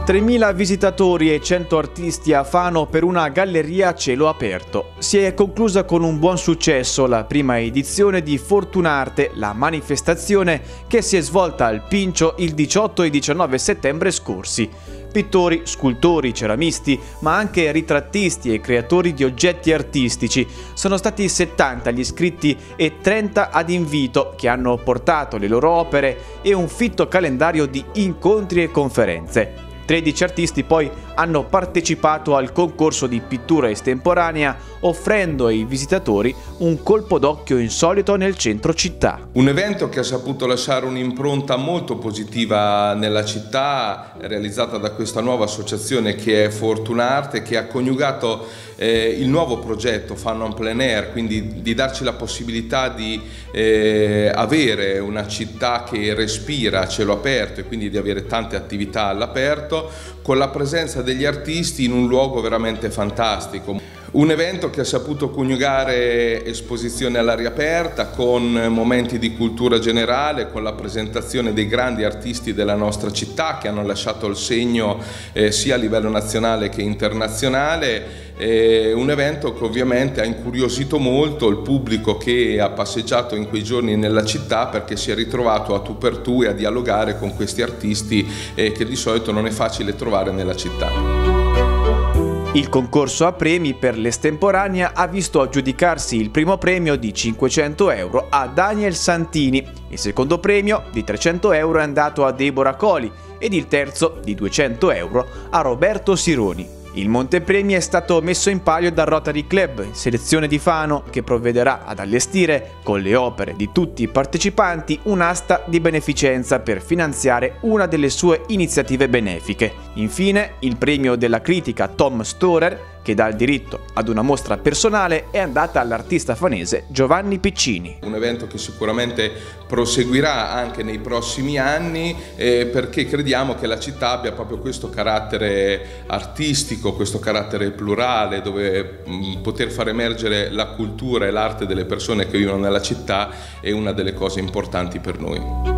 3.000 visitatori e 100 artisti a Fano per una galleria a cielo aperto. Si è conclusa con un buon successo la prima edizione di Fortunarte, la manifestazione che si è svolta al Pincio il 18 e 19 settembre scorsi. Pittori, scultori, ceramisti, ma anche ritrattisti e creatori di oggetti artistici. Sono stati 70 gli iscritti e 30 ad invito che hanno portato le loro opere e un fitto calendario di incontri e conferenze. 13 artisti poi hanno partecipato al concorso di pittura estemporanea, offrendo ai visitatori un colpo d'occhio insolito nel centro città. Un evento che ha saputo lasciare un'impronta molto positiva nella città, realizzata da questa nuova associazione che è Fortunarte, che ha coniugato il nuovo progetto Fano en plein air, quindi di darci la possibilità di avere una città che respira a cielo aperto e quindi di avere tante attività all'aperto, con la presenza degli artisti in un luogo veramente fantastico. Un evento che ha saputo coniugare esposizioni all'aria aperta con momenti di cultura generale, con la presentazione dei grandi artisti della nostra città che hanno lasciato il segno sia a livello nazionale che internazionale. Un evento che ovviamente ha incuriosito molto il pubblico che ha passeggiato in quei giorni nella città, perché si è ritrovato a tu per tu e a dialogare con questi artisti che di solito non è facile trovare nella città. Il concorso a premi per l'estemporanea ha visto aggiudicarsi il primo premio di 500 euro a Daniel Santini, il secondo premio di 300 euro è andato a Deborah Coli ed il terzo di 200 euro a Roberto Sironi. Il montepremi è stato messo in palio dal Rotary Club, sezione di Fano, che provvederà ad allestire, con le opere di tutti i partecipanti, un'asta di beneficenza per finanziare una delle sue iniziative benefiche. Infine, il premio della critica Tom Storer, che dà il diritto ad una mostra personale, è andata all'artista fanese Giovanni Piccini. Un evento che sicuramente proseguirà anche nei prossimi anni perché crediamo che la città abbia proprio questo carattere artistico, questo carattere plurale, dove poter far emergere la cultura e l'arte delle persone che vivono nella città è una delle cose importanti per noi.